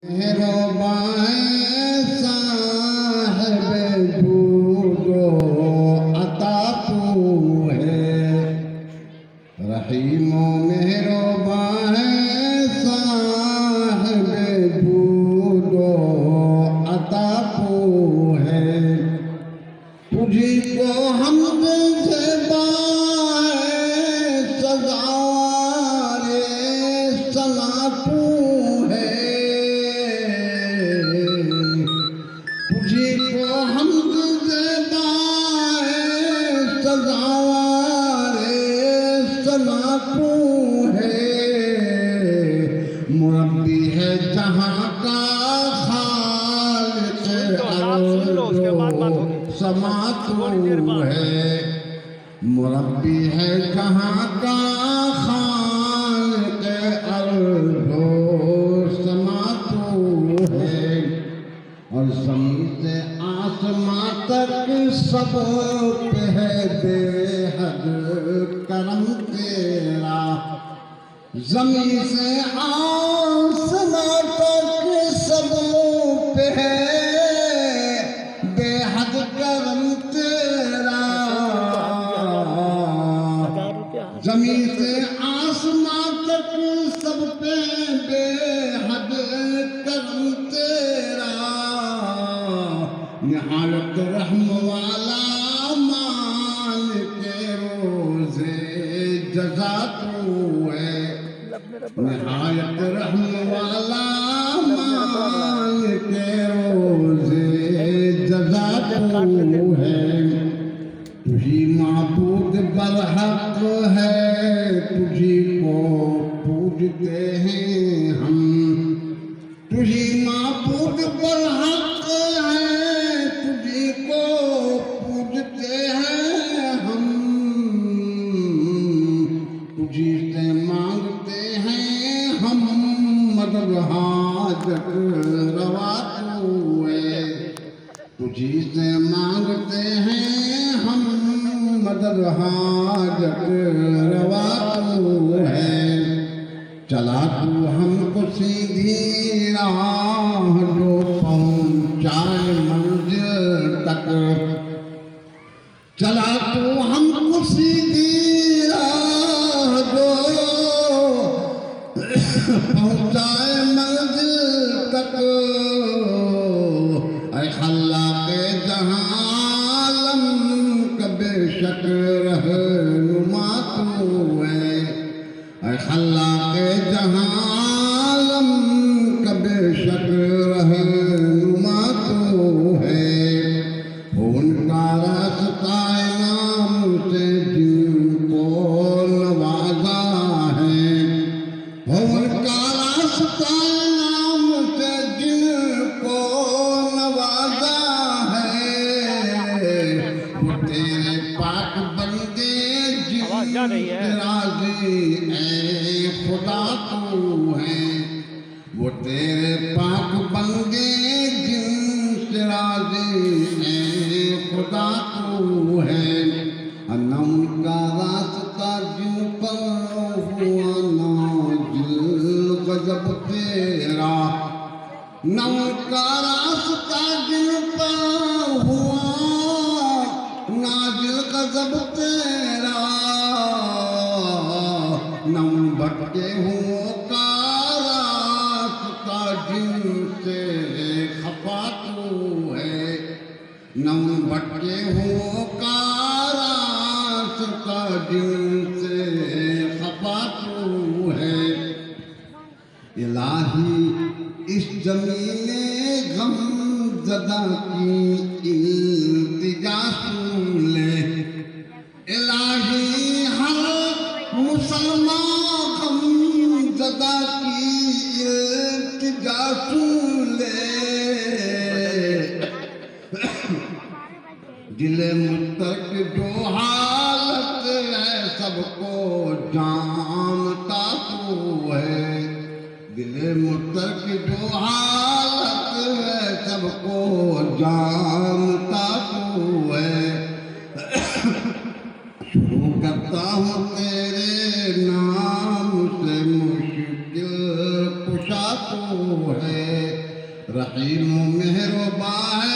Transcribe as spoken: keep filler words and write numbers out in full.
मेहरबान साहिब जूदो अता तू है, रहीमो मेहरबान साहिब जूदो अता तू है। तुझी को हमद से बाए सजावारे सना तू है। मुरब्बी है जहाँ का खालिक समा तू है। मुरब्बी है जहाँ का खालिक अर्ज़ो समा तू है। और ज़मीन से आसमां तक सब पे है बेहद करम तेरा। ज़मीन से आसमां तक सब पे है बेहद करम तेरा। ज़मीन से आसमां तक सब पे बेहद करम तेरा। निहायत रहम वाला मालिक रोज़े जज़ा तू है। निहायत रहम वाला मालिक रोज़े जज़ा तू है। तुझी माबूद बरहक है, तुझी को पूजते हैं हम। तुझी माबूद बरहक है, तुझी को पूजते हैं हम। तुझी से मांगते हैं हम मदद हाजत रवा तू है। तुझी से मांगते हैं हम मदद हाजत रवा तू है। चला तू हमको सीधी राह जो पहुँचाए मंजिल तक। चला तू हमको सीधी राह जो पहुँचाए मंजिल तक। ऐ खल्लाक़े जहाँ आलम का बेशक रहनुमा तू है। ऐ खल्लाक़े जहाँ आलम का बेशक रहनुमा तू है। उनका रास्ता नाम से जिनको नवाजा है। उनका रास्ता नाम से जिनको नवाजा है। वो तेरे पाक बंदे जिनसे राज़ी ऐ खुदा तू है। वो तेरे पाक बंदे जिनसे राज़ी ऐ खुदा तू है। न उनका रास्ता जिन पर हुआ नाज़िल गज़ब तेरा। न उनका रास्ता जिन पर हुआ नाज़िल गज़ब तेरा। न उन भटके हुओं का रास्ता जिनसे खफा तू है। न उन भटके हुओं का रास्ता जिनसे खफा तू है। इलाही इस ज़मीने गम ज़दा की इल्तिजा सुन ले। इलाही हर मुसलमान गम ज़दा की इल्तिजा सुन ले। दिले मुस्तक जो हालत है सबको जानता तू है। दिले मुस्तक जो हालत है सबको जानता तू है। शुरू करता हूँ तेरे नाम से मुश्किल कुशा तू है। रहीम मेहरबान